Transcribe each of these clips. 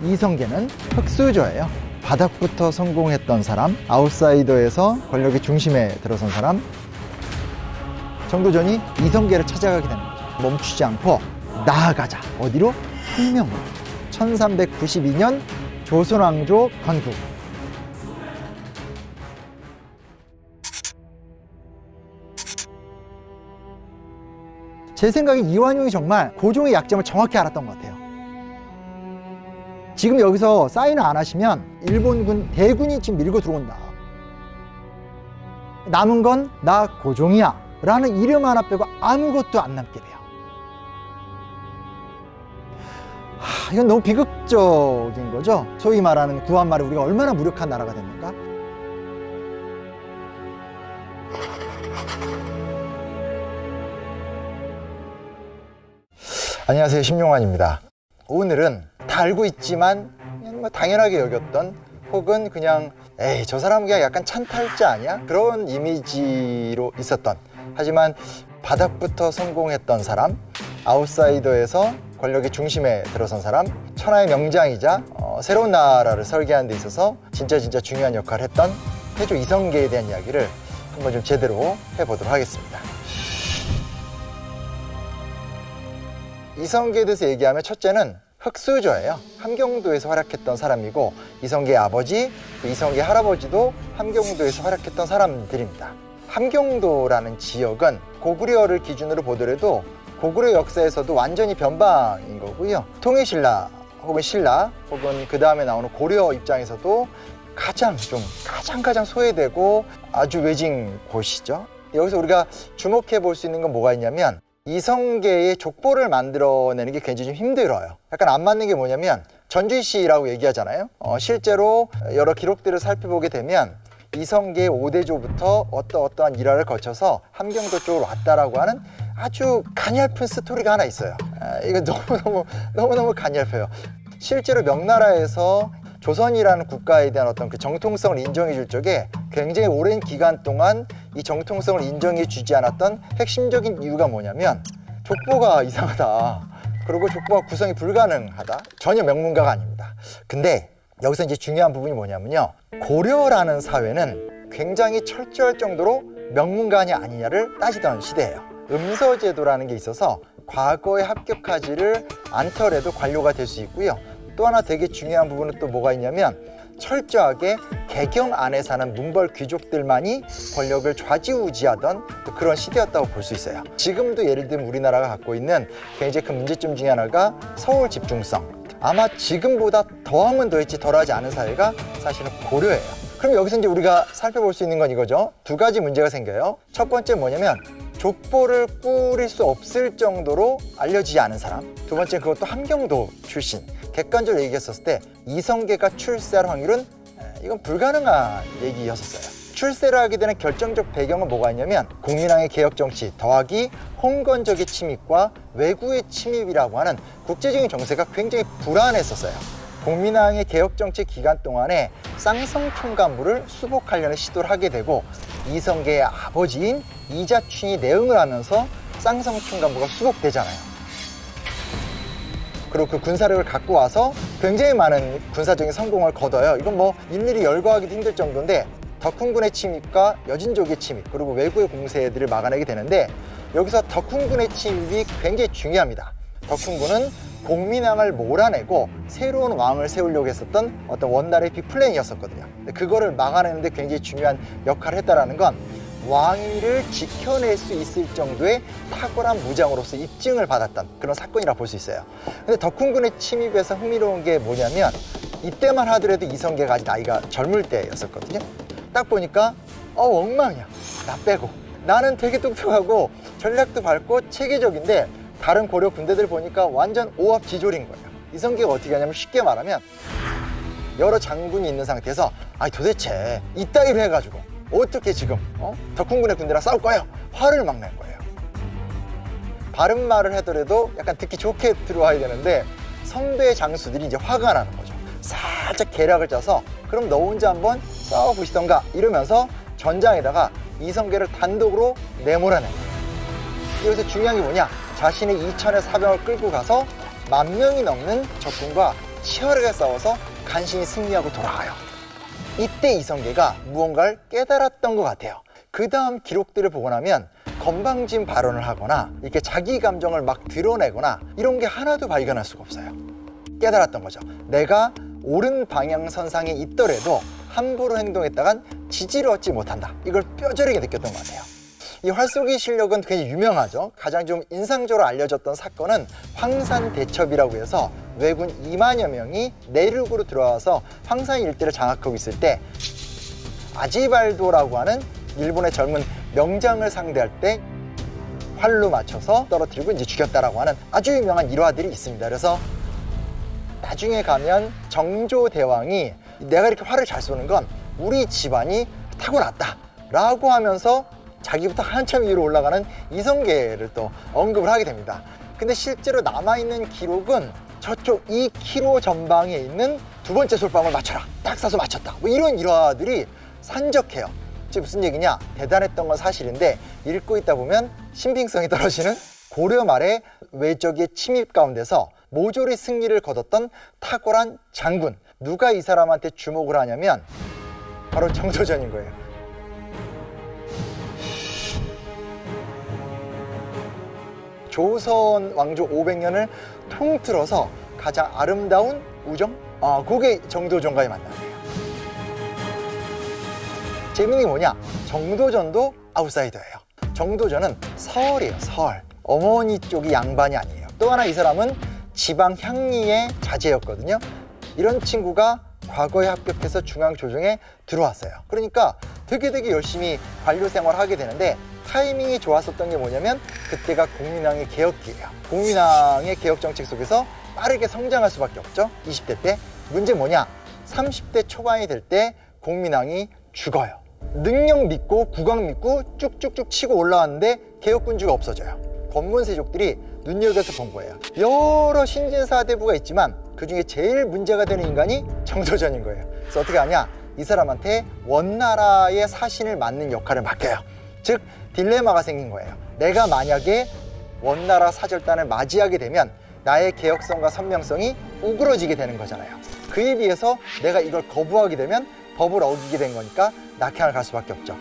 이성계는 흙수저예요. 바닥부터 성공했던 사람, 아웃사이더에서 권력의 중심에 들어선 사람. 정도전이 이성계를 찾아가게 되는 거죠. 멈추지 않고 나아가자. 어디로? 혁명으로. 1392년 조선왕조 건국. 제 생각에 이완용이 정말 고종의 약점을 정확히 알았던 것 같아요. 지금 여기서 사인을 안 하시면 일본군 대군이 지금 밀고 들어온다. 남은 건 나 고종이야 라는 이름 하나 빼고 아무것도 안 남게 돼요. 이건 너무 비극적인 거죠. 소위 말하는 구한말에 우리가 얼마나 무력한 나라가 됐는가. 안녕하세요, 심용환입니다. 오늘은 다 알고 있지만 그냥 뭐 당연하게 여겼던, 혹은 그냥 에이 저 사람 그냥 약간 찬탈자 아니야? 그런 이미지로 있었던, 하지만 바닥부터 성공했던 사람, 아웃사이더에서 권력의 중심에 들어선 사람, 천하의 명장이자 새로운 나라를 설계하는 데 있어서 진짜 중요한 역할을 했던 태조 이성계에 대한 이야기를 한번 좀 제대로 해보도록 하겠습니다. 이성계에 대해서 얘기하면 첫째는 흙수저예요. 함경도에서 활약했던 사람이고, 이성계의 아버지, 이성계 할아버지도 함경도에서 활약했던 사람들입니다. 함경도라는 지역은 고구려를 기준으로 보더라도 고구려 역사에서도 완전히 변방인 거고요. 통일신라 혹은 신라 혹은 그 다음에 나오는 고려 입장에서도 가장 소외되고 아주 외진 곳이죠. 여기서 우리가 주목해 볼 수 있는 건 뭐가 있냐면, 이성계의 족보를 만들어내는 게 굉장히 좀 힘들어요. 약간 안 맞는 게 뭐냐면, 전주시라고 얘기하잖아요. 실제로 여러 기록들을 살펴보게 되면 이성계의 5대조부터 어떠한 일화를 거쳐서 함경도 쪽으로 왔다라고 하는 아주 가냘픈 스토리가 하나 있어요. 이거 너무너무 가냘해요. 실제로 명나라에서 조선이라는 국가에 대한 어떤 그 정통성을 인정해 줄 적에 굉장히 오랜 기간 동안 이 정통성을 인정해 주지 않았던 핵심적인 이유가 뭐냐면, 족보가 이상하다. 그리고 족보가 구성이 불가능하다. 전혀 명문가가 아닙니다. 근데 여기서 이제 중요한 부분이 뭐냐면요, 고려라는 사회는 굉장히 철저할 정도로 명문가냐 아니냐를 따지던 시대예요. 음서제도라는 게 있어서 과거에 합격하지를 않더라도 관료가 될 수 있고요. 또 하나 되게 중요한 부분은 또 뭐가 있냐면, 철저하게 개경 안에 사는 문벌 귀족들만이 권력을 좌지우지하던 그런 시대였다고 볼 수 있어요. 지금도 예를 들면 우리나라가 갖고 있는 굉장히 큰 문제점 중에 하나가 서울 집중성. 아마 지금보다 더하면 더했지 덜하지 않은 사회가 사실은 고려예요. 그럼 여기서 이제 우리가 살펴볼 수 있는 건 이거죠. 두 가지 문제가 생겨요. 첫 번째 뭐냐면, 족보를 꾸릴 수 없을 정도로 알려지지 않은 사람. 두 번째, 그것도 함경도 출신. 객관적으로 얘기했었을 때 이성계가 출세할 확률은 이건 불가능한 얘기였었어요. 출세를 하게 되는 결정적 배경은 뭐가 있냐면, 공민왕의 개혁정치 더하기 홍건적의 침입과 왜구의 침입이라고 하는 국제적인 정세가 굉장히 불안했었어요. 공민왕의 개혁정치 기간 동안에 쌍성총관부를 수복하려는 시도를 하게 되고, 이성계의 아버지인 이자춘이 내응을 하면서 쌍성총관부가 수복되잖아요. 그리고 그 군사력을 갖고 와서 굉장히 많은 군사적인 성공을 거둬요. 이건 뭐 일일이 열거하기도 힘들 정도인데, 덕훈군의 침입과 여진족의 침입, 그리고 왜구의 공세들을 막아내게 되는데, 여기서 덕훈군의 침입이 굉장히 중요합니다. 덕훈군은 공민왕을 몰아내고 새로운 왕을 세우려고 했었던 어떤 원나라의 빅플랜이었었거든요. 근데 그거를 막아내는데 굉장히 중요한 역할을 했다는 건, 왕위를 지켜낼 수 있을 정도의 탁월한 무장으로서 입증을 받았던 그런 사건이라 볼 수 있어요. 근데 덕훈군의 침입에서 흥미로운 게 뭐냐면, 이때만 하더라도 이성계가 아직 나이가 젊을 때였었거든요. 딱 보니까 엉망이야. 나 빼고. 나는 되게 똑똑하고 전략도 밝고 체계적인데, 다른 고려 군대들 보니까 완전 오합지졸인 거예요. 이성계가 어떻게 하냐면, 쉽게 말하면 여러 장군이 있는 상태에서 도대체 이따위로 해가지고 어떻게 지금 덕훈군의 군대랑 싸울 거예요? 화를 막 낸 거예요. 바른 말을 하더라도 약간 듣기 좋게 들어와야 되는데, 선배 장수들이 이제 화가 나는 거죠. 살짝 계략을 짜서 그럼 너 혼자 한번 싸워보시던가 이러면서 전장에다가 이성계를 단독으로 내몰아낸 거예요. 여기서 중요한 게 뭐냐, 자신의 2,000의 사병을 끌고 가서 10,000명이 넘는 적군과 치열하게 싸워서 간신히 승리하고 돌아와요. 이때 이성계가 무언가를 깨달았던 것 같아요. 그 다음 기록들을 보고 나면 건방진 발언을 하거나 이렇게 자기 감정을 막 드러내거나 이런 게 하나도 발견할 수가 없어요. 깨달았던 거죠. 내가 옳은 방향선상에 있더라도 함부로 행동했다간 지지를 얻지 못한다. 이걸 뼈저리게 느꼈던 것 같아요. 이 활쏘기 실력은 굉장히 유명하죠. 가장 좀 인상적으로 알려졌던 사건은 황산대첩이라고 해서 왜군 2만여 명이 내륙으로 들어와서 황산 일대를 장악하고 있을 때 아지발도라고 하는 일본의 젊은 명장을 상대할 때 활로 맞춰서 떨어뜨리고 이제 죽였다라고 하는 아주 유명한 일화들이 있습니다. 그래서 나중에 가면 정조대왕이 내가 이렇게 활을 잘 쏘는 건 우리 집안이 타고났다 라고 하면서 자기부터 한참 위로 올라가는 이성계를 또 언급을 하게 됩니다. 근데 실제로 남아있는 기록은 저쪽 2km 전방에 있는 두 번째 솔방울 맞춰라, 딱 쏴서 맞췄다, 뭐 이런 일화들이 산적해요. 즉 무슨 얘기냐, 대단했던 건 사실인데 읽고 있다 보면 신빙성이 떨어지는 고려 말의 외적의 침입 가운데서 모조리 승리를 거뒀던 탁월한 장군, 누가 이 사람한테 주목을 하냐면 바로 정도전인 거예요. 조선 왕조 500년을 통틀어서 가장 아름다운 우정? 그게 정도전과의 만남이에요. 재밌는 게 뭐냐, 정도전도 아웃사이더예요. 정도전은 서얼이에요. 서얼. 어머니 쪽이 양반이 아니에요. 또 하나 이 사람은 지방 향리의 자제였거든요. 이런 친구가 과거에 합격해서 중앙조정에 들어왔어요. 그러니까 되게 열심히 관료 생활을 하게 되는데 타이밍이 좋았었던 게 뭐냐면 그때가 공민왕의 개혁기예요. 공민왕의 개혁 정책 속에서 빠르게 성장할 수밖에 없죠. 20대 때. 문제 뭐냐, 30대 초반이 될 때 공민왕이 죽어요. 능력 믿고 국왕 믿고 쭉쭉쭉 치고 올라왔는데 개혁군주가 없어져요. 권문세족들이 눈여겨서 본 거예요. 여러 신진사대부가 있지만 그중에 제일 문제가 되는 인간이 정도전인 거예요. 그래서 어떻게 하냐, 이 사람한테 원나라의 사신을 맡는 역할을 맡겨요. 즉 딜레마가 생긴 거예요. 내가 만약에 원나라 사절단을 맞이하게 되면 나의 개혁성과 선명성이 우그러지게 되는 거잖아요. 그에 비해서 내가 이걸 거부하게 되면 법을 어기게 된 거니까 낙향을 갈 수밖에 없죠.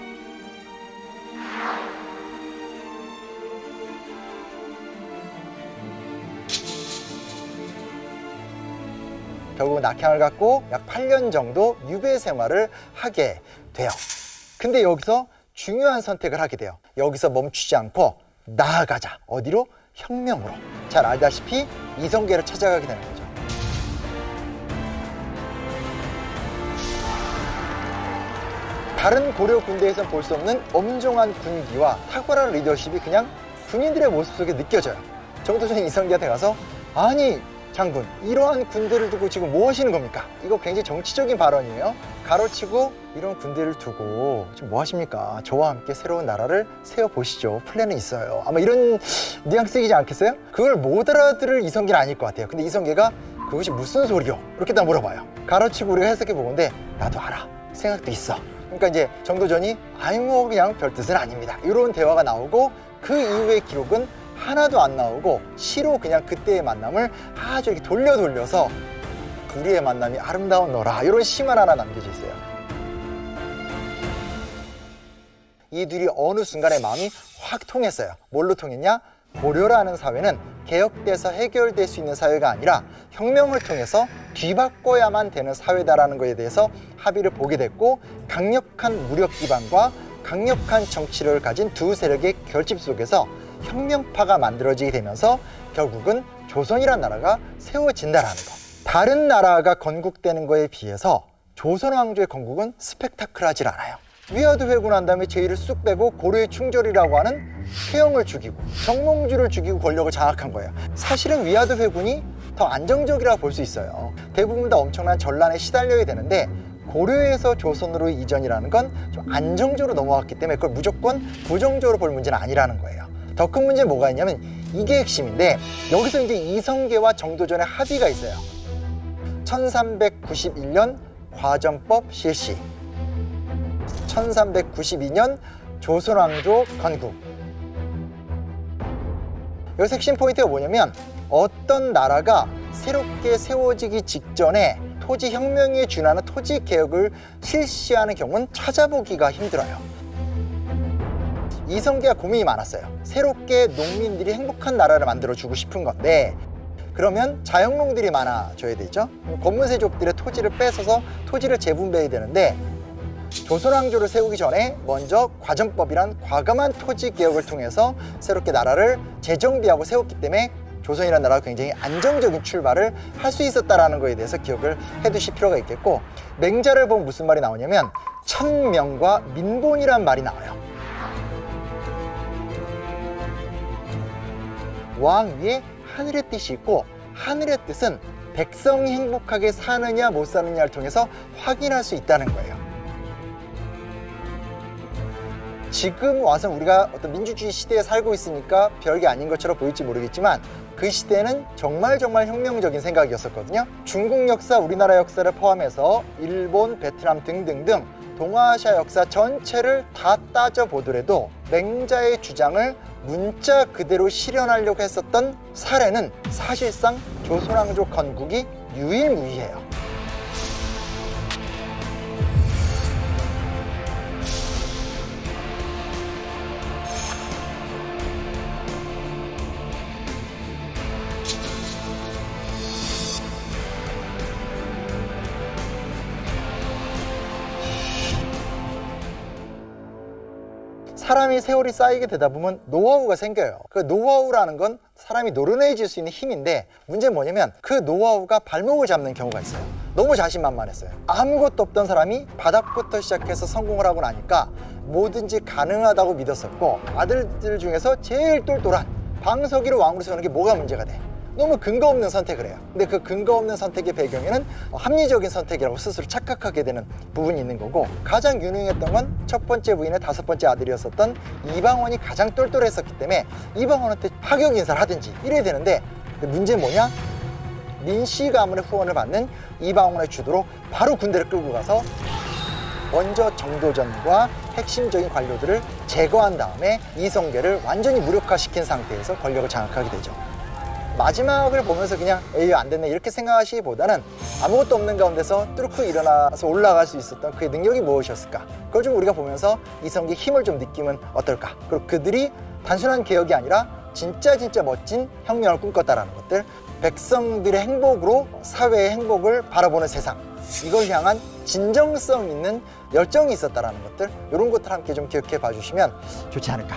결국 낙향을 갖고 약 8년 정도 유배 생활을 하게 돼요. 근데 여기서 중요한 선택을 하게 돼요. 여기서 멈추지 않고 나아가자. 어디로? 혁명으로. 잘 알다시피 이성계를 찾아가게 되는 거죠. 다른 고려 군대에서는 볼 수 없는 엄정한 군기와 탁월한 리더십이 그냥 군인들의 모습 속에 느껴져요. 정도전이 이성계한테 가서 아니 장군, 이러한 군대를 두고 지금 뭐 하시는 겁니까? 이거 굉장히 정치적인 발언이에요. 가로치고 이런 군대를 두고 지금 뭐 하십니까? 저와 함께 새로운 나라를 세워보시죠. 플랜은 있어요. 아마 이런 뉘앙스이지 않겠어요? 그걸 못 알아들을 이성계는 아닐 것 같아요. 근데 이성계가 그것이 무슨 소리요? 이렇게 딱 물어봐요. 가로치고 우리가 해석해보건데 나도 알아. 생각도 있어. 그러니까 이제 정도전이 아니 뭐 그냥 별 뜻은 아닙니다. 이런 대화가 나오고 그 이후의 기록은 하나도 안 나오고 시로 그냥 그때의 만남을 아주 이렇게 돌려서 우리의 만남이 아름다운 너라 이런 시만 하나 남겨져 있어요. 이 둘이 어느 순간에 마음이 확 통했어요. 뭘로 통했냐? 고려라는 사회는 개혁돼서 해결될 수 있는 사회가 아니라 혁명을 통해서 뒤바꿔야만 되는 사회다라는 것에 대해서 합의를 보게 됐고, 강력한 무력 기반과 강력한 정치력을 가진 두 세력의 결집 속에서 혁명파가 만들어지게 되면서 결국은 조선이라는 나라가 세워진다라는 거. 다른 나라가 건국되는 거에 비해서 조선 왕조의 건국은 스펙타클하지 않아요. 위화도 회군한 다음에 제의를 쑥 빼고 고려의 충절이라고 하는 최영을 죽이고 정몽주를 죽이고 권력을 장악한 거예요. 사실은 위화도 회군이 더 안정적이라고 볼 수 있어요. 대부분 다 엄청난 전란에 시달려야 되는데 고려에서 조선으로 이전이라는 건 좀 안정적으로 넘어왔기 때문에 그걸 무조건 부정적으로 볼 문제는 아니라는 거예요. 더 큰 문제는 뭐가 있냐면 이게 핵심인데, 여기서 이제 이성계와 정도전의 합의가 있어요. 1391년 과정법 실시, 1392년 조선왕조 건국. 여기서 핵심 포인트가 뭐냐면 어떤 나라가 새롭게 세워지기 직전에 토지혁명에 준하는 토지개혁을 실시하는 경우는 찾아보기가 힘들어요. 이성계가 고민이 많았어요. 새롭게 농민들이 행복한 나라를 만들어주고 싶은 건데 그러면 자영농들이 많아져야 되죠. 권무세족들의 토지를 뺏어서 토지를 재분배해야 되는데 조선왕조를 세우기 전에 먼저 과전법이란 과감한 토지개혁을 통해서 새롭게 나라를 재정비하고 세웠기 때문에 조선이라는 나라가 굉장히 안정적인 출발을 할 수 있었다는 거에 대해서 기억을 해두실 필요가 있겠고, 맹자를 보면 무슨 말이 나오냐면 천명과 민본이란 말이 나와요. 왕 위에 하늘의 뜻이 있고, 하늘의 뜻은 백성이 행복하게 사느냐 못 사느냐를 통해서 확인할 수 있다는 거예요. 지금 와서 우리가 어떤 민주주의 시대에 살고 있으니까 별게 아닌 것처럼 보일지 모르겠지만 그 시대는 정말 혁명적인 생각이었었거든요. 중국 역사, 우리나라 역사를 포함해서 일본, 베트남 등등등 동아시아 역사 전체를 다 따져보더라도 맹자의 주장을 문자 그대로 실현하려고 했었던 사례는 사실상 조선왕조 건국이 유일무이해요. 사람이 세월이 쌓이게 되다 보면 노하우가 생겨요. 그 노하우라는 건 사람이 노련해질 수 있는 힘인데, 문제는 뭐냐면 그 노하우가 발목을 잡는 경우가 있어요. 너무 자신만만했어요. 아무것도 없던 사람이 바닥부터 시작해서 성공을 하고 나니까 뭐든지 가능하다고 믿었었고, 아들들 중에서 제일 똘똘한 방석이를 왕으로 세우는 게 뭐가 문제가 돼? 너무 근거 없는 선택을 해요. 근데 그 근거 없는 선택의 배경에는 합리적인 선택이라고 스스로 착각하게 되는 부분이 있는 거고, 가장 유능했던 건 첫 번째 부인의 5번째 아들이었었던 이방원이 가장 똘똘했었기 때문에 이방원한테 파격 인사를 하든지 이래야 되는데, 문제는 뭐냐? 민씨 가문의 후원을 받는 이방원의 주도로 바로 군대를 끌고 가서 먼저 정도전과 핵심적인 관료들을 제거한 다음에 이성계를 완전히 무력화시킨 상태에서 권력을 장악하게 되죠. 마지막을 보면서 그냥 에이 안 됐네 이렇게 생각하시기보다는 아무것도 없는 가운데서 뚫고 일어나서 올라갈 수 있었던 그의 능력이 무엇이었을까, 그걸 좀 우리가 보면서 이성계의 힘을 좀 느끼면 어떨까. 그리고 그들이 단순한 개혁이 아니라 진짜 멋진 혁명을 꿈꿨다라는 것들, 백성들의 행복으로 사회의 행복을 바라보는 세상, 이걸 향한 진정성 있는 열정이 있었다라는 것들, 이런 것들 함께 좀 기억해 봐주시면 좋지 않을까.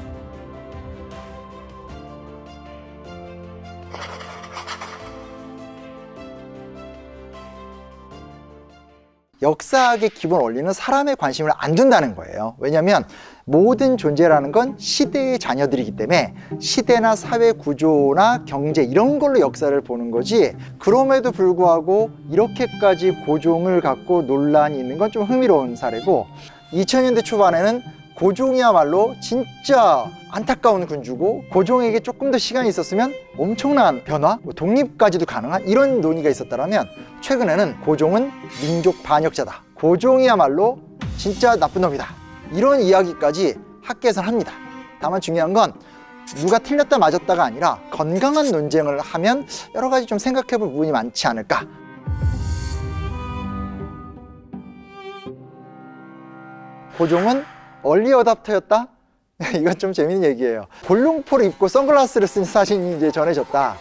역사학의 기본 원리는 사람의 관심을 안 둔다는 거예요. 왜냐하면 모든 존재라는 건 시대의 자녀들이기 때문에 시대나 사회 구조나 경제 이런 걸로 역사를 보는 거지, 그럼에도 불구하고 이렇게까지 고종을 갖고 논란이 있는 건 좀 흥미로운 사례고, 2000년대 초반에는 고종이야말로 진짜 안타까운 군주고, 고종에게 조금 더 시간이 있었으면 엄청난 변화, 독립까지도 가능한 이런 논의가 있었다면, 최근에는 고종은 민족 반역자다, 고종이야말로 진짜 나쁜 놈이다, 이런 이야기까지 학계에서는 합니다. 다만 중요한 건 누가 틀렸다 맞았다가 아니라 건강한 논쟁을 하면 여러 가지 좀 생각해 볼 부분이 많지 않을까. 고종은 얼리 어답터였다? 이건 좀 재밌는 얘기예요. 골룡포를 입고 선글라스를 쓴 사진이 이제 전해졌다.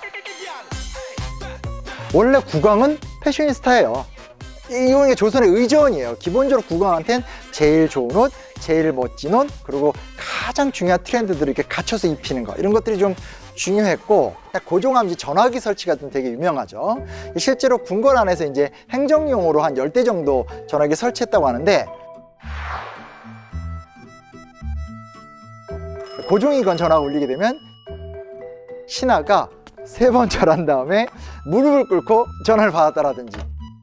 원래 국왕은 패셔니스타예요. 이건 조선의 의전이에요. 기본적으로 국왕한테는 제일 좋은 옷, 제일 멋진 옷, 그리고 가장 중요한 트렌드들을 이렇게 갖춰서 입히는 거, 이런 것들이 좀 중요했고, 고종함지 전화기 설치가 되게 유명하죠. 실제로 궁궐 안에서 이제 행정용으로 한 10대 정도 전화기 설치했다고 하는데, 고종이 건 전화가 울리게 되면 신하가 3번 절한 다음에 무릎을 꿇고 전화를 받았다라든지,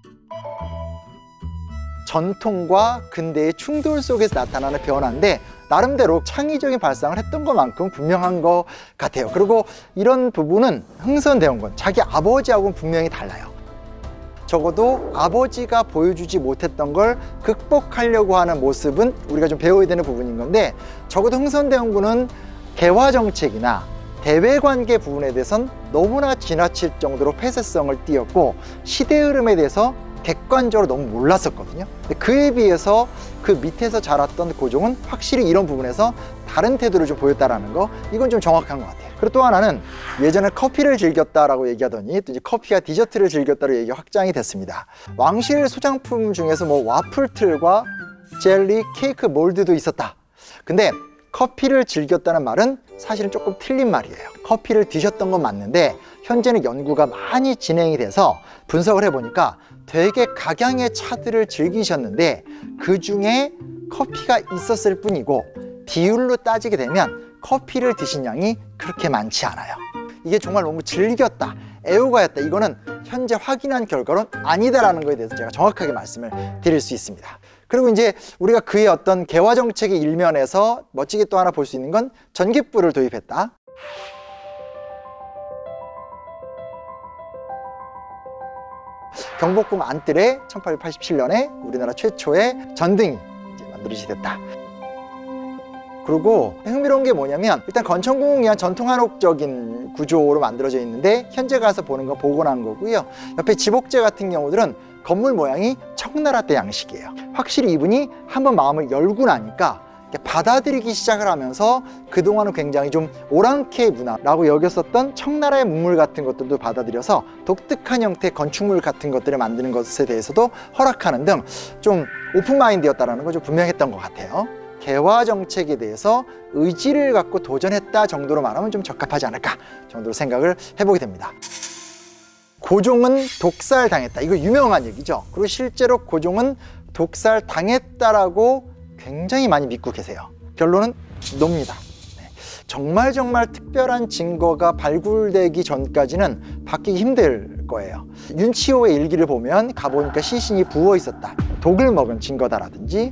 전통과 근대의 충돌 속에서 나타나는 변화인데 나름대로 창의적인 발상을 했던 것만큼 분명한 것 같아요. 그리고 이런 부분은 흥선대원군, 자기 아버지하고는 분명히 달라요. 적어도 아버지가 보여주지 못했던 걸 극복하려고 하는 모습은 우리가 좀 배워야 되는 부분인 건데, 적어도 흥선대원군은 개화정책이나 대외관계 부분에 대해선 너무나 지나칠 정도로 폐쇄성을 띠었고 시대 흐름에 대해서 객관적으로 너무 몰랐었거든요. 근데 그에 비해서 그 밑에서 자랐던 고종은 확실히 이런 부분에서 다른 태도를 좀 보였다라는 거, 이건 좀 정확한 것 같아요. 그리고 또 하나는 예전에 커피를 즐겼다라고 얘기하더니 또 이제 커피와 디저트를 즐겼다로 얘기가 확장이 됐습니다. 왕실 소장품 중에서 뭐 와플틀과 젤리, 케이크 몰드도 있었다. 근데 커피를 즐겼다는 말은 사실은 조금 틀린 말이에요. 커피를 드셨던 건 맞는데 현재는 연구가 많이 진행이 돼서 분석을 해보니까 되게 각양의 차들을 즐기셨는데 그 중에 커피가 있었을 뿐이고 비율로 따지게 되면 커피를 드신 양이 그렇게 많지 않아요. 이게 정말 너무 즐겼다, 애호가였다, 이거는 현재 확인한 결과로는 아니다라는 거에 대해서 제가 정확하게 말씀을 드릴 수 있습니다. 그리고 이제 우리가 그의 어떤 개화 정책의 일면에서 멋지게 또 하나 볼 수 있는 건 전기불을 도입했다. 경복궁 안뜰에 1887년에 우리나라 최초의 전등이 이제 만들어지게 됐다. 그리고 흥미로운 게 뭐냐면 일단 건천궁이 한 전통 한옥적인 구조로 만들어져 있는데 현재 가서 보는 건 복원한 거고요. 옆에 지복재 같은 경우들은 건물 모양이 청나라 때 양식이에요. 확실히 이분이 한번 마음을 열고 나니까 받아들이기 시작을 하면서 그동안은 굉장히 좀 오랑캐 문화라고 여겼었던 청나라의 문물 같은 것들도 받아들여서 독특한 형태의 건축물 같은 것들을 만드는 것에 대해서도 허락하는 등 좀 오픈마인드였다는 거 좀 분명했던 것 같아요. 개화 정책에 대해서 의지를 갖고 도전했다 정도로 말하면 좀 적합하지 않을까 정도로 생각을 해보게 됩니다. 고종은 독살당했다, 이거 유명한 얘기죠. 그리고 실제로 고종은 독살당했다라고 굉장히 많이 믿고 계세요. 결론은 놉니다. 정말 특별한 증거가 발굴되기 전까지는 바뀌기 힘들 거예요. 윤치호의 일기를 보면 가보니까 시신이 부어 있었다, 독을 먹은 증거다라든지,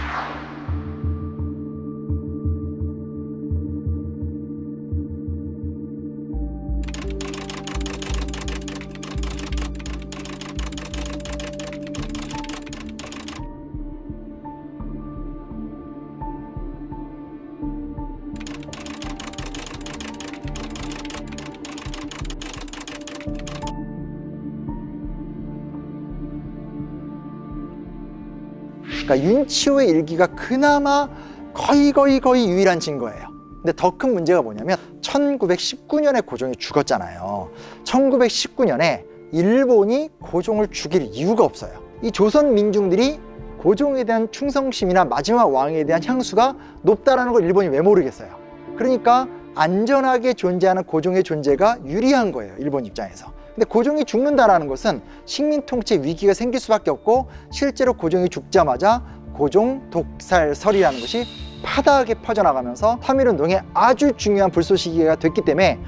그러니까 윤치호의 일기가 그나마 거의 유일한 증거예요. 근데 더 큰 문제가 뭐냐면 1919년에 고종이 죽었잖아요. 1919년에 일본이 고종을 죽일 이유가 없어요. 이 조선 민중들이 고종에 대한 충성심이나 마지막 왕에 대한 향수가 높다라는 걸 일본이 왜 모르겠어요. 그러니까 안전하게 존재하는 고종의 존재가 유리한 거예요, 일본 입장에서. 근데 고종이 죽는다라는 것은 식민 통치 위기가 생길 수밖에 없고, 실제로 고종이 죽자마자 고종 독살설이라는 것이 파다하게 퍼져나가면서 3.1운동에 아주 중요한 불쏘시개가 됐기 때문에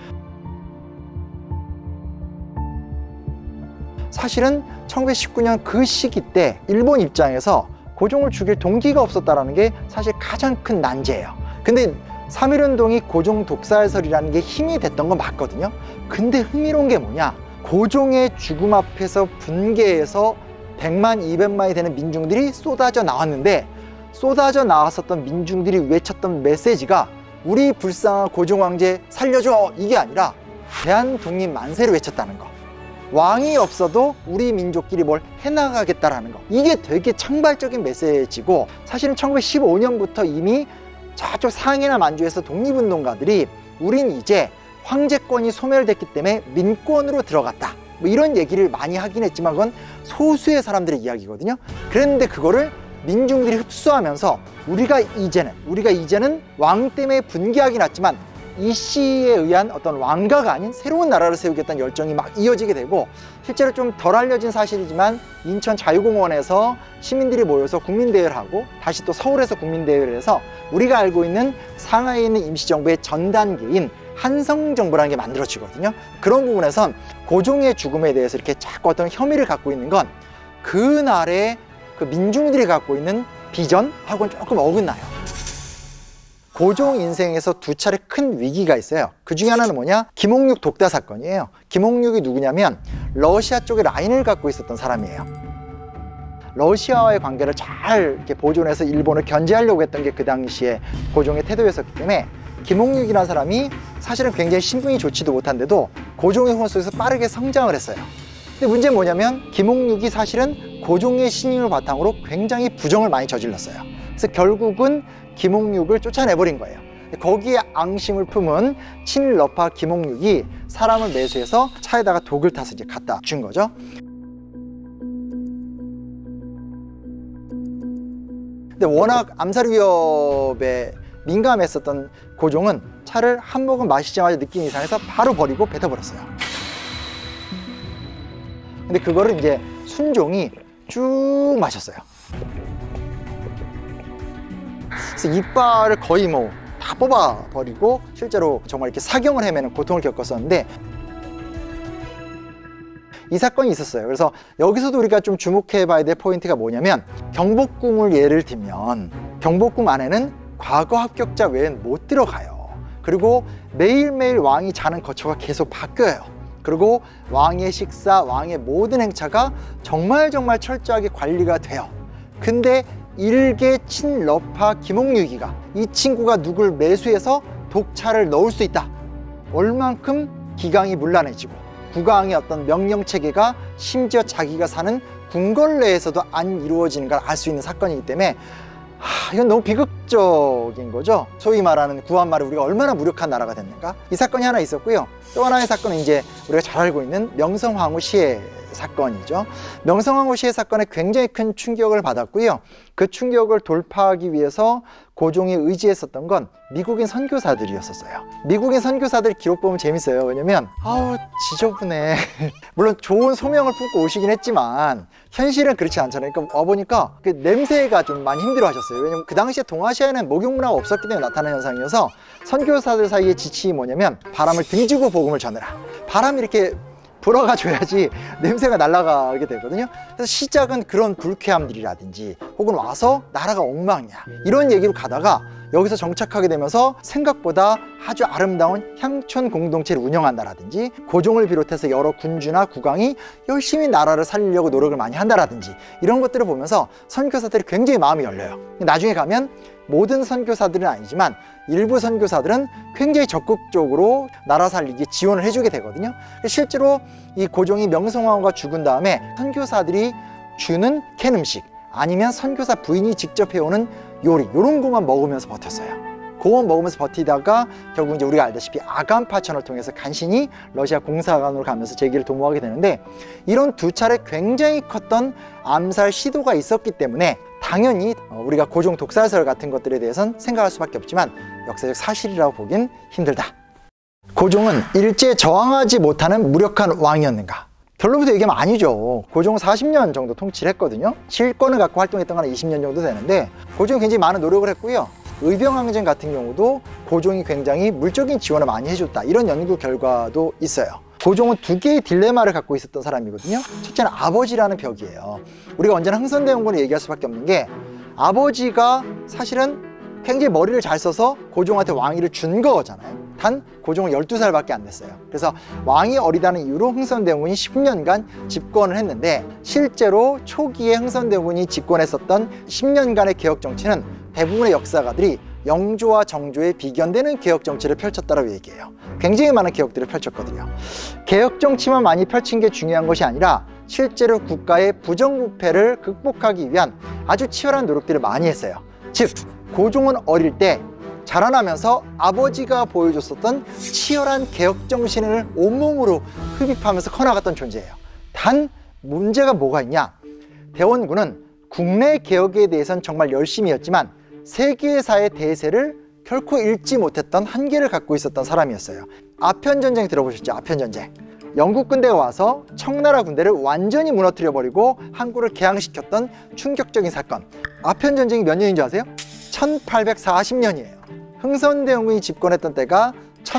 사실은 1919년 그 시기 때 일본 입장에서 고종을 죽일 동기가 없었다는 게 사실 가장 큰 난제예요. 근데 3.1운동이 고종 독살설이라는 게 힘이 됐던 건 맞거든요. 근데 흥미로운 게 뭐냐, 고종의 죽음 앞에서 분개해서 100만, 200만이 되는 민중들이 쏟아져 나왔는데, 쏟아져 나왔었던 민중들이 외쳤던 메시지가 우리 불쌍한 고종 황제 살려줘, 이게 아니라 대한독립 만세를 외쳤다는 거. 왕이 없어도 우리 민족끼리 뭘 해나가겠다라는 거. 이게 되게 창발적인 메시지고, 사실은 1915년부터 이미 저쪽 상해나 만주에서 독립운동가들이 우린 이제 황제권이 소멸됐기 때문에 민권으로 들어갔다, 뭐 이런 얘기를 많이 하긴 했지만 그건 소수의 사람들의 이야기거든요. 그런데 그거를 민중들이 흡수하면서 우리가 이제는 왕 때문에 분개하긴 했지만 이 씨에 의한 어떤 왕가가 아닌 새로운 나라를 세우겠다는 열정이 막 이어지게 되고, 실제로 좀 덜 알려진 사실이지만 인천 자유공원에서 시민들이 모여서 국민대회를 하고 다시 또 서울에서 국민대회를 해서 우리가 알고 있는 상하이에 있는 임시정부의 전 단계인 한성정부라는 게 만들어지거든요. 그런 부분에선 고종의 죽음에 대해서 이렇게 자꾸 어떤 혐의를 갖고 있는 건 그날의 그 민중들이 갖고 있는 비전하고는 조금 어긋나요. 고종 인생에서 두 차례 큰 위기가 있어요. 그 중에 하나는 뭐냐? 김홍육 독다 사건이에요. 김홍육이 누구냐면 러시아 쪽에 라인을 갖고 있었던 사람이에요. 러시아와의 관계를 잘 이렇게 보존해서 일본을 견제하려고 했던 게 그 당시에 고종의 태도였었기 때문에 김홍육이라는 사람이 사실은 굉장히 신분이 좋지도 못한데도 고종의 후원 속에서 빠르게 성장을 했어요. 근데 문제는 뭐냐면 김홍육이 사실은 고종의 신임을 바탕으로 굉장히 부정을 많이 저질렀어요. 그래서 결국은 김홍육을 쫓아내버린 거예요. 거기에 앙심을 품은 친일러파 김홍육이 사람을 매수해서 차에다가 독을 타서 이제 갖다 준 거죠. 근데 워낙 암살 위협에 민감했었던 고종은 차를 한 모금 마시자마자 느낌 이상해서 바로 버리고 뱉어버렸어요. 근데 그거를 이제 순종이 쭉 마셨어요. 그래서 이빨을 거의 뭐 다 뽑아버리고 실제로 정말 이렇게 사경을 헤매는 고통을 겪었었는데, 이 사건이 있었어요. 그래서 여기서도 우리가 좀 주목해 봐야 될 포인트가 뭐냐면, 경복궁을 예를 들면 경복궁 안에는 과거 합격자 외엔 못 들어가요. 그리고 매일매일 왕이 자는 거처가 계속 바뀌어요. 그리고 왕의 식사, 왕의 모든 행차가 정말 철저하게 관리가 돼요. 근데 일개 친러파 김홍육이가 이 친구가 누굴 매수해서 독차를 넣을 수 있다, 얼만큼 기강이 문란해지고 국왕의 어떤 명령체계가 심지어 자기가 사는 궁궐 내에서도 안 이루어지는 걸 알 수 있는 사건이기 때문에 이건 너무 비극적인 거죠. 소위 말하는 구한말에 우리가 얼마나 무력한 나라가 됐는가. 이 사건이 하나 있었고요. 또 하나의 사건은 이제 우리가 잘 알고 있는 명성황후 시해 사건이죠. 명성황후 시해 사건에 굉장히 큰 충격을 받았고요. 그 충격을 돌파하기 위해서 고종이 의지했었던 건 미국인 선교사들이었었어요. 미국인 선교사들 기록 보면 재밌어요. 왜냐면 지저분해. 물론 좋은 소명을 품고 오시긴 했지만 현실은 그렇지 않잖아요. 그러니까 와보니까 그 냄새가 좀 많이 힘들어 하셨어요. 왜냐면 그 당시에 동아시아에는 목욕 문화가 없었기 때문에 나타나는 현상이어서, 선교사들 사이의 지침이 뭐냐면 바람을 등지고 복음을 전해라. 바람이 이렇게 불어가 줘야지 냄새가 날아가게 되거든요. 그래서 시작은 그런 불쾌함들이라든지 혹은 와서 나라가 엉망이야 이런 얘기로 가다가 여기서 정착하게 되면서 생각보다 아주 아름다운 향촌 공동체를 운영한다라든지, 고종을 비롯해서 여러 군주나 국왕이 열심히 나라를 살리려고 노력을 많이 한다라든지, 이런 것들을 보면서 선교사들이 굉장히 마음이 열려요. 나중에 가면 모든 선교사들은 아니지만 일부 선교사들은 굉장히 적극적으로 나라 살리기에 지원을 해주게 되거든요. 실제로 이 고종이 명성황후가 죽은 다음에 선교사들이 주는 캔 음식, 아니면 선교사 부인이 직접 해오는 요리, 이런 것만 먹으면서 버텼어요. 그거 먹으면서 버티다가 결국 이제 우리가 알다시피 아간 파천을 통해서 간신히 러시아 공사관으로 가면서 재기를 도모하게 되는데, 이런 두 차례 굉장히 컸던 암살 시도가 있었기 때문에 당연히 우리가 고종 독살설 같은 것들에 대해서는 생각할 수밖에 없지만 역사적 사실이라고 보긴 힘들다. 고종은 일제 저항하지 못하는 무력한 왕이었는가? 결론부터 얘기하면 아니죠. 고종은 40년 정도 통치를 했거든요. 실권을 갖고 활동했던 건 20년 정도 되는데, 고종이 굉장히 많은 노력을 했고요. 의병항쟁 같은 경우도 고종이 굉장히 물적인 지원을 많이 해줬다, 이런 연구 결과도 있어요. 고종은 두 개의 딜레마를 갖고 있었던 사람이거든요. 첫째는 아버지라는 벽이에요. 우리가 언제나 흥선대원군을 얘기할 수밖에 없는 게, 아버지가 사실은 굉장히 머리를 잘 써서 고종한테 왕위를 준 거잖아요. 단 고종은 12살밖에 안 됐어요. 그래서 왕이 어리다는 이유로 흥선대원군이 10년간 집권을 했는데, 실제로 초기에 흥선대원군이 집권했었던 10년간의 개혁 정치는 대부분의 역사가들이 영조와 정조에 비견되는 개혁 정치를 펼쳤다고 얘기해요. 굉장히 많은 개혁들을 펼쳤거든요. 개혁 정치만 많이 펼친 게 중요한 것이 아니라 실제로 국가의 부정부패를 극복하기 위한 아주 치열한 노력들을 많이 했어요. 즉, 고종은 어릴 때 자라나면서 아버지가 보여줬었던 치열한 개혁 정신을 온몸으로 흡입하면서 커나갔던 존재예요. 단 문제가 뭐가 있냐? 대원군은 국내 개혁에 대해서는 정말 열심히 했지만 세계사의 대세를 결코 읽지 못했던 한계를 갖고 있었던 사람이었어요. 아편전쟁 들어보셨죠? 아편전쟁. 영국 군대가 와서 청나라 군대를 완전히 무너뜨려버리고 항구를 개항시켰던 충격적인 사건. 아편전쟁이 몇 년인 줄 아세요? 1840년이에요. 흥선대원군이 집권했던 때가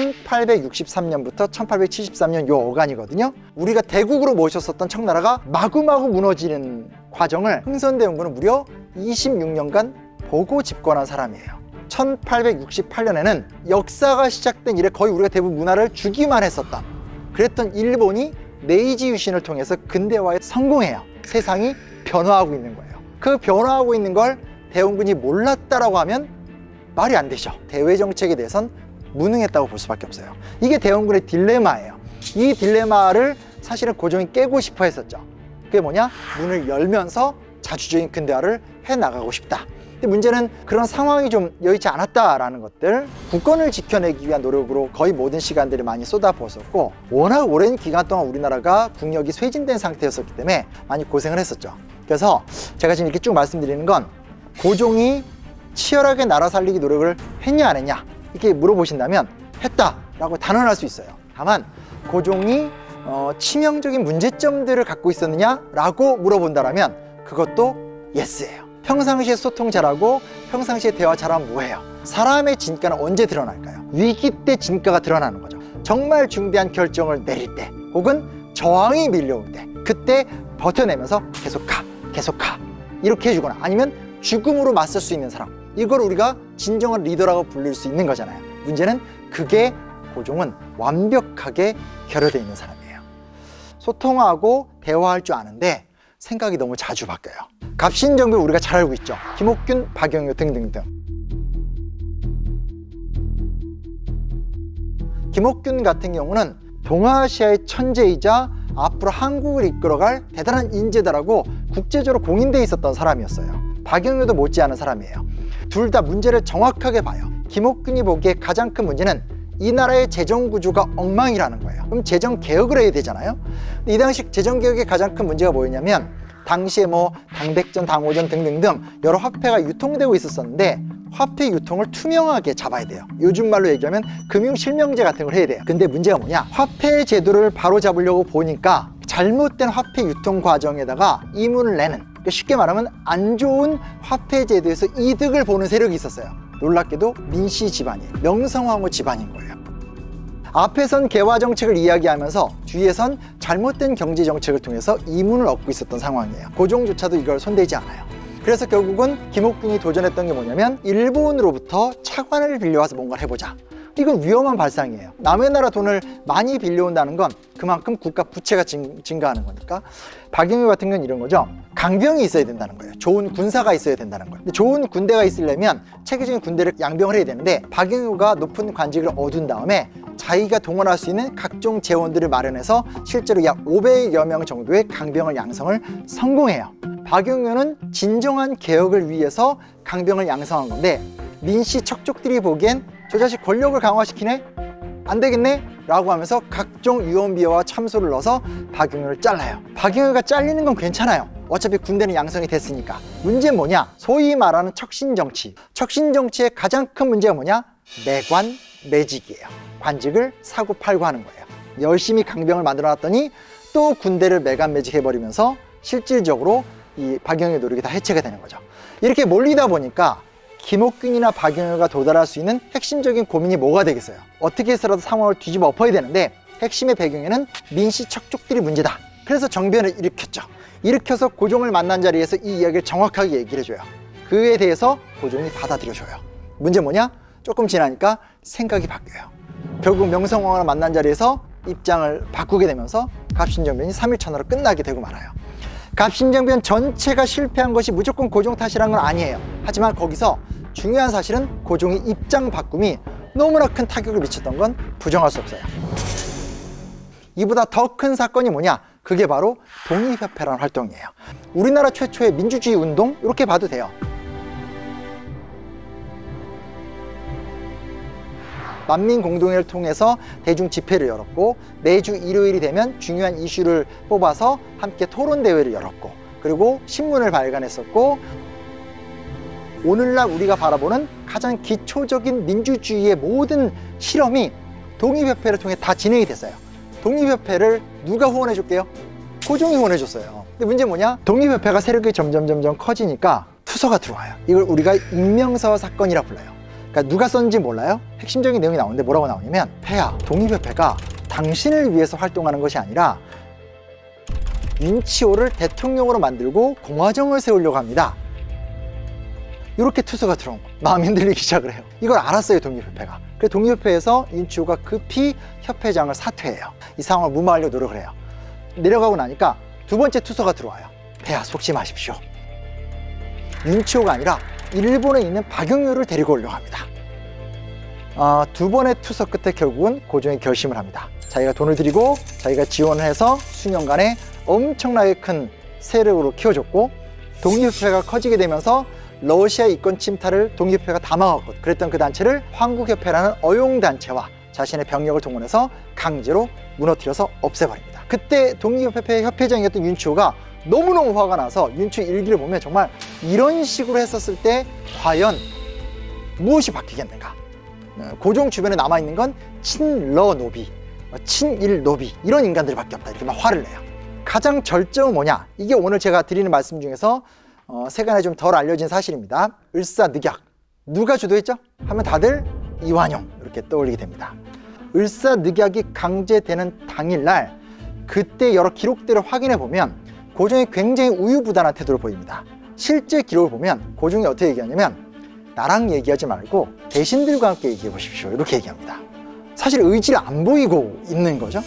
1863년부터 1873년 요 어간이거든요. 우리가 대국으로 모셨었던 청나라가 마구마구 무너지는 과정을 흥선대원군은 무려 26년간 보고 집권한 사람이에요. 1868년에는 역사가 시작된 이래 거의 우리가 대부분 문화를 주기만 했었던, 그랬던 일본이 메이지 유신을 통해서 근대화에 성공해요. 세상이 변화하고 있는 거예요. 그 변화하고 있는 걸 대원군이 몰랐다라고 하면 말이 안 되죠. 대외 정책에 대해선 무능했다고 볼 수밖에 없어요. 이게 대원군의 딜레마예요. 이 딜레마를 사실은 고종이 깨고 싶어 했었죠. 그게 뭐냐? 문을 열면서 자주적인 근대화를 해나가고 싶다. 근데 문제는 그런 상황이 좀 여의치 않았다라는 것들, 국권을 지켜내기 위한 노력으로 거의 모든 시간들을 많이 쏟아부었었고, 워낙 오랜 기간 동안 우리나라가 국력이 쇠진된 상태였었기 때문에 많이 고생을 했었죠. 그래서 제가 지금 이렇게 쭉 말씀드리는 건, 고종이 치열하게 나라 살리기 노력을 했냐 안 했냐 이렇게 물어보신다면 했다라고 단언할 수 있어요. 다만 고종이 치명적인 문제점들을 갖고 있었느냐라고 물어본다면 그것도 예스예요. 평상시에 소통 잘하고 평상시에 대화 잘하면 뭐예요? 사람의 진가는 언제 드러날까요? 위기 때 진가가 드러나는 거죠. 정말 중대한 결정을 내릴 때, 혹은 저항이 밀려올 때, 그때 버텨내면서 계속 가 이렇게 해주거나, 아니면 죽음으로 맞설 수 있는 사람, 이걸 우리가 진정한 리더라고 부를 수 있는 거잖아요. 문제는 그게 고종은 완벽하게 결여되어 있는 사람이에요. 소통하고 대화할 줄 아는데 생각이 너무 자주 바뀌어요. 갑신정변 우리가 잘 알고 있죠. 김옥균, 박영효 등등등. 김옥균 같은 경우는 동아시아의 천재이자 앞으로 한국을 이끌어갈 대단한 인재다라고 국제적으로 공인돼 있었던 사람이었어요. 박영효도 못지않은 사람이에요. 둘 다 문제를 정확하게 봐요. 김옥균이 보기에 가장 큰 문제는 이 나라의 재정구조가 엉망이라는 거예요. 그럼 재정개혁을 해야 되잖아요. 이 당시 재정개혁의 가장 큰 문제가 뭐였냐면, 당시에 뭐 당백전, 당오전 등등등 여러 화폐가 유통되고 있었는데 화폐 유통을 투명하게 잡아야 돼요. 요즘 말로 얘기하면 금융실명제 같은 걸 해야 돼요. 근데 문제가 뭐냐, 화폐 제도를 바로 잡으려고 보니까 잘못된 화폐 유통 과정에다가 이문을 내는, 그러니까 쉽게 말하면 안 좋은 화폐 제도에서 이득을 보는 세력이 있었어요. 놀랍게도 민씨 집안이에요. 명성황후 집안인 거예요. 앞에선 개화 정책을 이야기하면서 뒤에선 잘못된 경제 정책을 통해서 이문을 얻고 있었던 상황이에요. 고종조차도 이걸 손대지 않아요. 그래서 결국은 김옥균이 도전했던 게 뭐냐면, 일본으로부터 차관을 빌려와서 뭔가를 해보자. 이건 위험한 발상이에요. 남의 나라 돈을 많이 빌려온다는 건 그만큼 국가 부채가 증가하는 거니까. 박영효 같은 건 이런 거죠. 강병이 있어야 된다는 거예요. 좋은 군사가 있어야 된다는 거예요. 근데 좋은 군대가 있으려면 체계적인 군대를 양병을 해야 되는데, 박영효가 높은 관직을 얻은 다음에 자기가 동원할 수 있는 각종 재원들을 마련해서 실제로 약 500여 명 정도의 강병을 양성을 성공해요. 박영효는 진정한 개혁을 위해서 강병을 양성한 건데, 민씨 척족들이 보기엔 저 자식 권력을 강화시키네? 안 되겠네? 라고 하면서 각종 유언비어와 참소를 넣어서 박영효를 잘라요. 박영효가 잘리는 건 괜찮아요. 어차피 군대는 양성이 됐으니까. 문제는 뭐냐? 소위 말하는 척신정치. 척신정치의 가장 큰 문제가 뭐냐? 매관, 매직이에요. 관직을 사고 팔고 하는 거예요. 열심히 강병을 만들어놨더니 또 군대를 매관, 매직해버리면서 실질적으로 이 박영효의 노력이 다 해체가 되는 거죠. 이렇게 몰리다 보니까 김옥균이나 박영효가 도달할 수 있는 핵심적인 고민이 뭐가 되겠어요? 어떻게 해서라도 상황을 뒤집어 엎어야 되는데, 핵심의 배경에는 민씨 척족들이 문제다. 그래서 정변을 일으켰죠. 일으켜서 고종을 만난 자리에서 이 이야기를 정확하게 얘기를 해줘요. 그에 대해서 고종이 받아들여줘요. 문제 뭐냐? 조금 지나니까 생각이 바뀌어요. 결국 명성황후를 만난 자리에서 입장을 바꾸게 되면서 갑신정변이 3일천하로 끝나게 되고 말아요. 갑신정변 전체가 실패한 것이 무조건 고종 탓이라는 건 아니에요. 하지만 거기서 중요한 사실은 고종의 입장 바꿈이 너무나 큰 타격을 미쳤던 건 부정할 수 없어요. 이보다 더 큰 사건이 뭐냐? 그게 바로 독립협회라는 활동이에요. 우리나라 최초의 민주주의 운동, 이렇게 봐도 돼요. 만민공동회를 통해서 대중 집회를 열었고, 매주 일요일이 되면 중요한 이슈를 뽑아서 함께 토론대회를 열었고, 그리고 신문을 발간했었고, 오늘날 우리가 바라보는 가장 기초적인 민주주의의 모든 실험이 독립협회를 통해 다 진행이 됐어요. 독립협회를 누가 후원해 줄게요? 고종이 후원해 줬어요. 근데 문제는 뭐냐? 독립협회가 세력이 점점 커지니까 투서가 들어와요. 이걸 우리가 익명서 사건이라 불러요. 그러니까 누가 썼는지 몰라요? 핵심적인 내용이 나오는데 뭐라고 나오냐면, 폐하, 독립협회가 당신을 위해서 활동하는 것이 아니라 윤치호를 대통령으로 만들고 공화정을 세우려고 합니다. 이렇게 투서가 들어온 거예요. 마음이 흔들리기 시작을 해요. 이걸 알았어요, 독립협회가. 그래서 독립협회에서 윤치호가 급히 협회장을 사퇴해요. 이 상황을 무마하려고 노력을 해요. 내려가고 나니까 두 번째 투서가 들어와요. 폐하, 속지 마십시오. 윤치호가 아니라 일본에 있는 박영효를 데리고 오려고 합니다. 두 번의 투석 끝에 결국은 고종이 결심을 합니다. 자기가 돈을 들이고 자기가 지원을 해서 수년간에 엄청나게 큰 세력으로 키워줬고, 독립협회가 커지게 되면서 러시아 이권 침탈을 독립협회가 다 막았거든. 그랬던 그 단체를 황국협회라는 어용단체와 자신의 병력을 동원해서 강제로 무너뜨려서 없애버립니다. 그때 독립협회 협회장이었던 윤치호가 너무너무 화가 나서 윤치호 일기를 보면 정말 이런 식으로 했었을 때 과연 무엇이 바뀌겠는가. 고종 주변에 남아있는 건 친러 노비, 친일 노비, 이런 인간들밖에 없다, 이렇게 막 화를 내요. 가장 절정은 뭐냐, 이게 오늘 제가 드리는 말씀 중에서 세간에 좀 덜 알려진 사실입니다. 을사늑약, 누가 주도했죠? 하면 다들 이완용 이렇게 떠올리게 됩니다. 을사늑약이 강제되는 당일날, 그때 여러 기록들을 확인해 보면 고종이 굉장히 우유부단한 태도를 보입니다. 실제 기록을 보면 고종이 어떻게 얘기하냐면, 나랑 얘기하지 말고 대신들과 함께 얘기해 보십시오, 이렇게 얘기합니다. 사실 의지를 안 보이고 있는 거죠.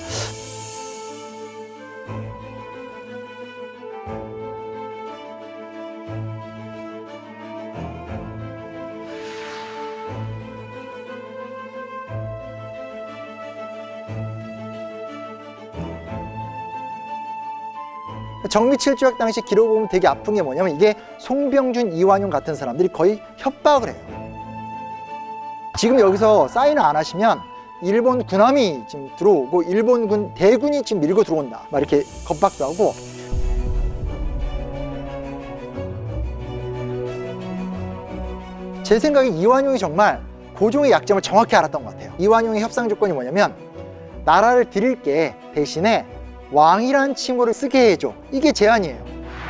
정미칠주약 당시 기록을 보면 되게 아픈 게 뭐냐면, 이게 송병준, 이완용 같은 사람들이 거의 협박을 해요. 지금 여기서 사인을 안 하시면 일본 군함이 지금 들어오고 일본군 대군이 지금 밀고 들어온다, 막 이렇게 겁박도 하고. 제 생각에 이완용이 정말 고종의 약점을 정확히 알았던 것 같아요. 이완용의 협상 조건이 뭐냐면, 나라를 드릴게, 대신에 왕이란 칭호를 쓰게 해줘, 이게 제안이에요.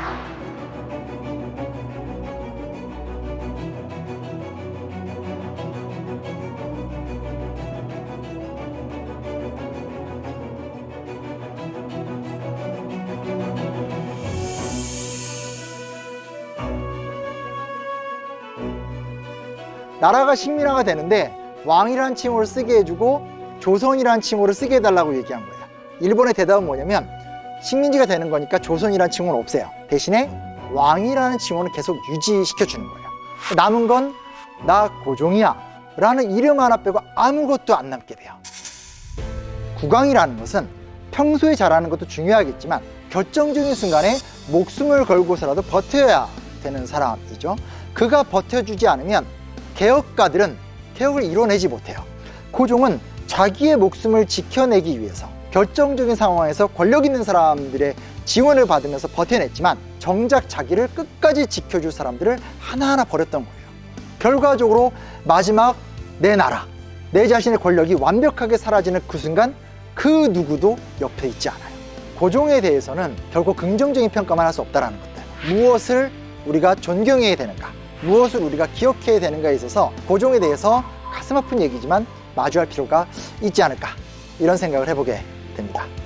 나라가 식민화가 되는데 왕이란 칭호를 쓰게 해주고 조선이란 칭호를 쓰게 해달라고 얘기한 거예요. 일본의 대답은 뭐냐면, 식민지가 되는 거니까 조선이라는 칭호는 없애요. 대신에 왕이라는 칭호는 계속 유지시켜주는 거예요. 남은 건 나 고종이야 라는 이름 하나 빼고 아무것도 안 남게 돼요. 국왕이라는 것은 평소에 잘하는 것도 중요하겠지만 결정적인 순간에 목숨을 걸고서라도 버텨야 되는 사람이죠. 그가 버텨주지 않으면 개혁가들은 개혁을 이뤄내지 못해요. 고종은 자기의 목숨을 지켜내기 위해서 결정적인 상황에서 권력 있는 사람들의 지원을 받으면서 버텨냈지만, 정작 자기를 끝까지 지켜줄 사람들을 하나하나 버렸던 거예요. 결과적으로 마지막 내 나라, 내 자신의 권력이 완벽하게 사라지는 그 순간, 그 누구도 옆에 있지 않아요. 고종에 대해서는 결국 긍정적인 평가만 할 수 없다는 것들, 무엇을 우리가 존경해야 되는가, 무엇을 우리가 기억해야 되는가에 있어서 고종에 대해서 가슴 아픈 얘기지만 마주할 필요가 있지 않을까, 이런 생각을 해보게 됩니다.